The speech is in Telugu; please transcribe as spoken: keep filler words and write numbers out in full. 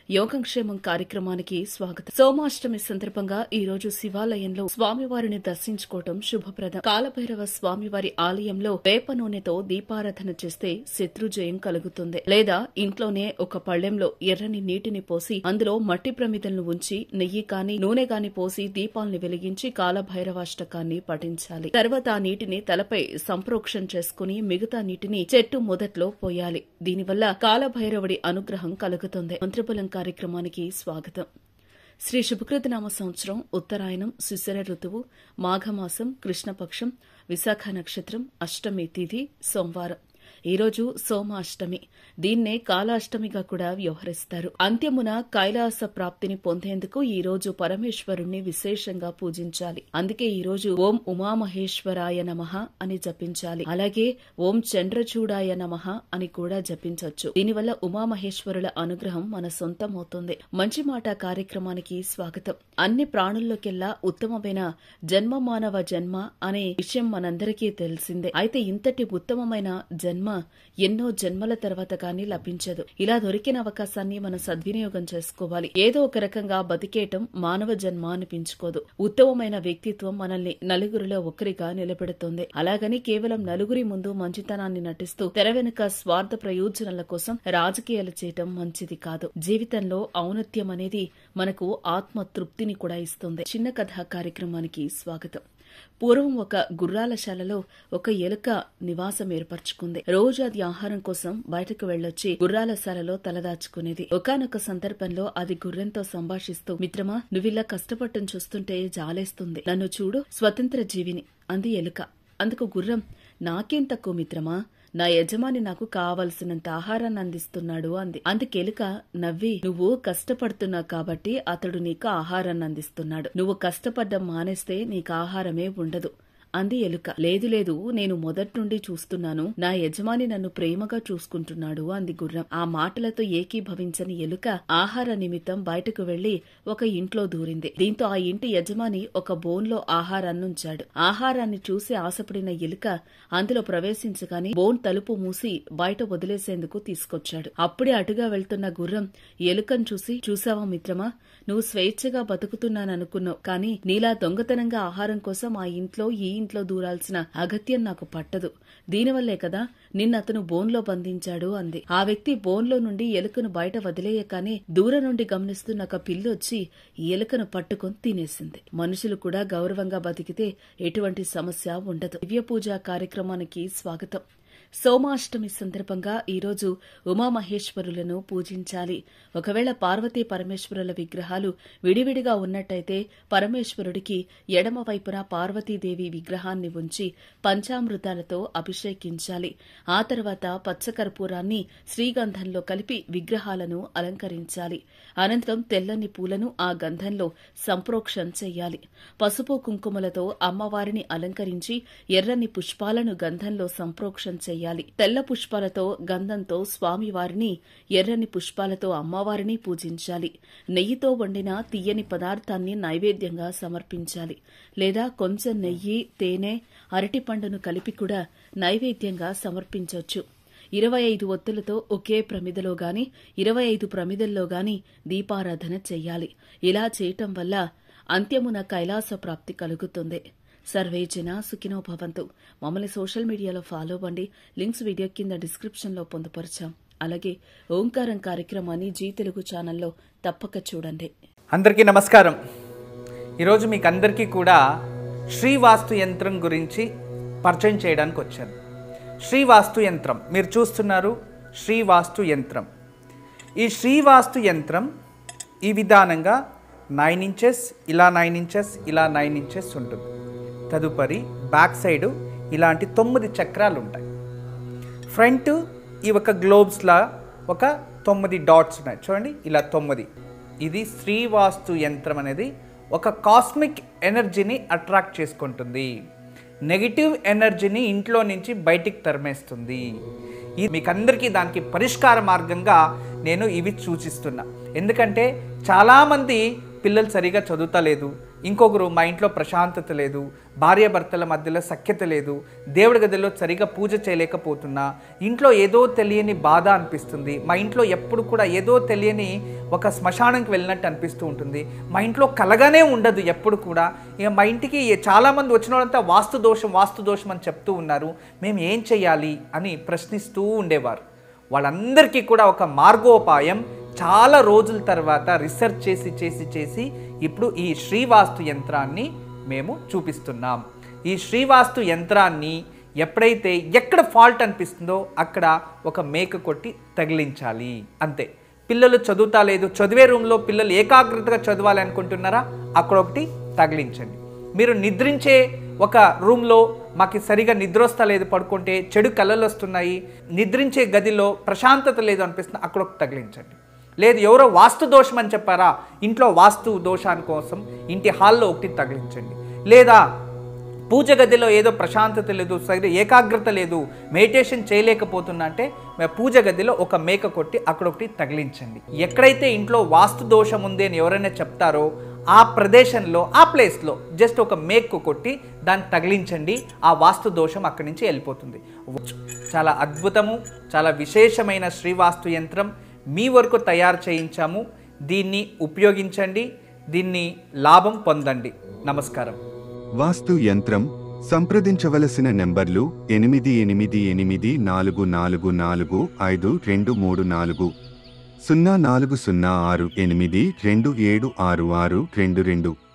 యోగక్షేమం కార్యక్రమానికి స్వాగతం. సోమాష్టమి సందర్భంగా ఈ రోజు శివాలయంలో స్వామివారిని దర్శించుకోవటం శుభప్రదం. కాలభైరవ స్వామివారి ఆలయంలో వేప నూనెతో దీపారాధన చేస్తే శత్రుజయం కలుగుతుంది. లేదా ఇంట్లోనే ఒక పళ్లెంలో ఎర్రని నీటిని పోసి అందులో మట్టి ప్రమిదలను ఉంచి నెయ్యి కాని నూనె గాని పోసి దీపాలను వెలిగించి కాలభైరవాష్టకాన్ని పఠించాలి. తర్వాత ఆ నీటిని తలపై సంప్రోక్షణ చేసుకుని మిగతా నీటిని చెట్టు మొదట్లో పోయాలి. దీనివల్ల కాలభైరవుడి అనుగ్రహం కలుగుతుంది. మంత్రబలం కార్యక్రమానికి స్వాగతం. శ్రీ శుభకృతనామ సంవత్సరం ఉత్తరాయణం శిశిర ఋతువు మాఘమాసం కృష్ణపక్షం విశాఖ నక్షత్రం అష్టమి తిథి సోమవారం. ఈరోజు సోమాష్టమి. దీన్నే కాలాష్టమిగా కూడా వ్యవహరిస్తారు. అంత్యమున కైలాస ప్రాప్తిని పొందేందుకు ఈ రోజు పరమేశ్వరుణ్ణి విశేషంగా పూజించాలి. అందుకే ఈ రోజు ఓం ఉమామహేశ్వరాయ నమః అని జపించాలి. అలాగే ఓం చంద్రచూడాయ నమః అని కూడా జపించవచ్చు. దీనివల్ల ఉమామహేశ్వరుల అనుగ్రహం మన సొంతమవుతుంది. మంచి మాట కార్యక్రమానికి స్వాగతం. అన్ని ప్రాణుల్లోకెల్లా ఉత్తమమైన జన్మ మానవ జన్మ అనే విషయం మనందరికీ తెలిసిందే. అయితే ఇంతటి ఉత్తమమైన జన్మ ఎన్నో జన్మల తర్వాత కానీ లభించదు. ఇలా దొరికిన అవకాశాన్ని మనం సద్వినియోగం చేసుకోవాలి. ఏదో ఒక రకంగా బతికేయటం మానవ జన్మ అనిపించుకోదు. ఉత్తమమైన వ్యక్తిత్వం మనల్ని నలుగురిలో ఒకరిగా నిలబెడుతుంది. అలాగని కేవలం నలుగురి ముందు మంచితనాన్ని నటిస్తూ తెర వెనుక స్వార్థ ప్రయోజనాల కోసం రాజకీయాలు చేయటం మంచిది కాదు. జీవితంలో ఔన్నత్యం అనేది మనకు ఆత్మ తృప్తిని కూడా ఇస్తుంది. చిన్న కథ కార్యక్రమానికి స్వాగతం. పూర్వం ఒక గుర్రాలశాలలో ఒక ఎలుక నివాసం ఏర్పరచుకుంది. రోజు అది ఆహారం కోసం బయటకు వెళ్లొచ్చి గుర్రాలశాలలో తలదాచుకునేది. ఒకానొక సందర్భంలో అది గుర్రంతో సంభాషిస్తూ, మిత్రమా, నువ్విలా కష్టపడటం చూస్తుంటే జాలేస్తుంది. నన్ను చూడు, స్వతంత్ర జీవిని అంది ఎలుక. అందుకు గుర్రం, నాకేం తక్కువ మిత్రమా, నా యజమాని నాకు కావలసినంత ఆహారాన్ని అందిస్తున్నాడు అంది. అందుకెలుక నవ్వి, నువ్వు కష్టపడుతున్నావు కాబట్టి అతడు నీకు ఆహారాన్ని అందిస్తున్నాడు. నువ్వు కష్టపడ్డం మానేస్తే నీకు ఆహారమే ఉండదు అంది ఎలుక. లేదు లేదు, నేను మొదటి నుండి చూస్తున్నాను, నా యజమాని నన్ను ప్రేమగా చూసుకుంటున్నాడు అంది గుర్రం. ఆ మాటలతో ఏకీభవించని ఎలుక ఆహార నిమిత్తం బయటకు వెళ్లి ఒక ఇంట్లో దూరింది. దీంతో ఆ ఇంటి యజమాని ఒక బోన్లో ఆహారాన్ని ఉంచాడు. ఆహారాన్ని చూసి ఆశపడిన ఎలుక అందులో ప్రవేశించగానే బోన్ తలుపు మూసి బయట వదిలేసేందుకు తీసుకొచ్చాడు. అప్పుడే అటుగా వెళ్తున్న గుర్రం ఎలుకను చూసి, చూసావా మిత్రమా, నువ్వు స్వేచ్ఛగా బతుకుతున్నాననుకున్నావు, కానీ నీలా దొంగతనంగా ఆహారం కోసం ఆ ఇంట్లో ఈ ఇంట్లో దూరాల్సిన అగత్యం నాకు పట్టదు. దీనివల్లే కదా నిన్నతను బోన్లో బంధించాడు అంది. ఆ వ్యక్తి బోన్లో నుండి ఎలుకను బయట వదిలేయగానే దూరం నుండి గమనిస్తున్న ఒక పిల్లొచ్చి ఈ ఎలుకను పట్టుకొని తినేసింది. మనుషులు కూడా గౌరవంగా బతికితే ఎటువంటి సమస్య ఉండదు. దివ్య పూజ కార్యక్రమానికి స్వాగతం. సోమాష్టమి సందర్భంగా ఈరోజు ఉమామహేశ్వరులను పూజించాలి. ఒకవేళ పార్వతీ పరమేశ్వరుల విగ్రహాలు విడివిడిగా ఉన్నట్టయితే పరమేశ్వరుడికి ఎడమ వైపున పార్వతీదేవి విగ్రహాన్ని ఉంచి పంచామృతాలతో అభిషేకించాలి. ఆ తర్వాత పచ్చకర్పూరాన్ని శ్రీగంధంలో కలిపి విగ్రహాలను అలంకరించాలి. అనంతరం తెల్లని పూలను ఆ గంధంలో సంప్రోక్షణ చెయ్యాలి. పసుపు కుంకుమలతో అమ్మవారిని అలంకరించి ఎర్రని పుష్పాలను గంధంలో సంప్రోక్షణ చెయ్యాలి. తెల్ల పుష్పాలతో గంధంతో స్వామివారిని, ఎర్రని పుష్పాలతో అమ్మవారిని పూజించాలి. నెయ్యితో వండిన తీయని పదార్థాన్ని నైవేద్యంగా సమర్పించాలి. లేదా కొంచెం నెయ్యి, తేనె, అరటిపండును కలిపి కూడా నైవేద్యంగా సమర్పించవచ్చు. ఇరవై ఐదు ఒత్తులతో ఒకే ప్రమిదలో గాని ఇరవై ఐదు ప్రమిదల్లో గాని దీపారాధన చెయ్యాలి. ఇలా చేయటం వల్ల అంత్యమున కైలాస ప్రాప్తి కలుగుతుంది. సర్వే జన సుఖినో భవంతు. మమ్మల్ని సోషల్ మీడియాలో ఫాలో అవ్వండి. లింక్స్ వీడియో కింద డిస్క్రిప్షన్లో పొందుపరిచాం. అలాగే ఓంకారం కార్యక్రమాన్ని జీ తెలుగు ఛానల్లో తప్పక చూడండి. అందరికీ నమస్కారం. ఈరోజు మీకు అందరికీ కూడా శ్రీవాస్తు యంత్రం గురించి పరిచయం చేయడానికి వచ్చాను. శ్రీవాస్తు యంత్రం మీరు చూస్తున్నారు. శ్రీవాస్తు యంత్రం. ఈ శ్రీవాస్తు యంత్రం ఈ విధానంగా నైన్ ఇంచెస్ ఇలా నైన్ ఇంచెస్ ఇలా నైన్ ఇంచెస్ ఉంటుంది. తదుపరి బ్యాక్ సైడు ఇలాంటి తొమ్మిది చక్రాలు ఉంటాయి. ఫ్రంట్ ఈ ఒక గ్లోబ్స్లా ఒక తొమ్మిది డాట్స్ ఉన్నాయి చూడండి, ఇలా తొమ్మిది. ఇది శ్రీవాస్తు యంత్రం అనేది ఒక కాస్మిక్ ఎనర్జీని అట్రాక్ట్ చేసుకుంటుంది. నెగిటివ్ ఎనర్జీని ఇంట్లో నుంచి బయటికి తరిమేస్తుంది. ఇది మీకు అందరికీ దానికి పరిష్కార మార్గంగా నేను ఇవి సూచిస్తున్నా. ఎందుకంటే చాలామంది పిల్లలు సరిగా చదువుతలేదు, ఇంకొకరు మా ఇంట్లో ప్రశాంతత లేదు, భార్యాభర్తల మధ్యలో సఖ్యత లేదు, దేవుడి గదిలో సరిగా పూజ చేయలేకపోతున్నా, ఇంట్లో ఏదో తెలియని బాధ అనిపిస్తుంది, మా ఇంట్లో ఎప్పుడు కూడా ఏదో తెలియని ఒక శ్మశానంకి వెళ్ళినట్టు అనిపిస్తూ ఉంటుంది, మా ఇంట్లో కలగానే ఉండదు ఎప్పుడు కూడా, ఇక మా ఇంటికి చాలామంది వచ్చిన వాళ్ళంతా వాస్తు దోషం వాస్తు దోషం అని చెప్తూ ఉన్నారు, మేము ఏం చేయాలి అని ప్రశ్నిస్తూ ఉండేవారు. వాళ్ళందరికీ కూడా ఒక మార్గోపాయం చాలా రోజుల తర్వాత రీసెర్చ్ చేసి చేసి చేసి ఇప్పుడు ఈ శ్రీవాస్తు యంత్రాన్ని మేము చూపిస్తున్నాం. ఈ శ్రీవాస్తు యంత్రాన్ని ఎప్పుడైతే ఎక్కడ ఫాల్ట్ అనిపిస్తుందో అక్కడ ఒక మేక కొట్టి తగిలించాలి అంతే. పిల్లలు చదువుతా లేదు, చదివే రూమ్లో పిల్లలు ఏకాగ్రతగా చదవాలి అనుకుంటున్నారా, అక్కడ ఒకటి తగిలించండి. మీరు నిద్రించే ఒక రూమ్లో మాకు సరిగా నిద్ర వస్తా లేదు, పడుకుంటే చెడు కళలు వస్తున్నాయి, నిద్రించే గదిలో ప్రశాంతత లేదు అనిపిస్తుంది, అక్కడ ఒకటి తగిలించండి. లేదు ఎవరో వాస్తు దోషం అని చెప్పారా, ఇంట్లో వాస్తు దోషాని కోసం ఇంటి హాల్లో ఒకటి తగిలించండి. లేదా పూజ గదిలో ఏదో ప్రశాంతత లేదు, సరిగ్గా ఏకాగ్రత లేదు, మెడిటేషన్ చేయలేకపోతున్నా అంటే పూజ గదిలో ఒక మేక కొట్టి అక్కడ ఒకటి తగిలించండి. ఎక్కడైతే ఇంట్లో వాస్తు దోషం ఉంది అని ఎవరైనా చెప్తారో ఆ ప్రదేశంలో ఆ ప్లేస్లో జస్ట్ ఒక మేకు కొట్టి దాన్ని తగిలించండి, ఆ వాస్తు దోషం అక్కడి నుంచి వెళ్ళిపోతుంది. చాలా అద్భుతము, చాలా విశేషమైన శ్రీవాస్తు యంత్రం మీ వరకు తయారు చేయించాము. దీన్ని ఉపయోగించండి, దీన్ని లాభం పొందండి. నమస్కారం. వాస్తు యంత్రం సంప్రదించవలసిన నెంబర్లు ఎనిమిది ఎనిమిది ఎనిమిది నాలుగు నాలుగు నాలుగు ఐదు రెండు మూడు నాలుగు, సున్నా నాలుగు సున్నా ఆరు ఎనిమిది రెండు ఏడు ఆరు ఆరు రెండు రెండు.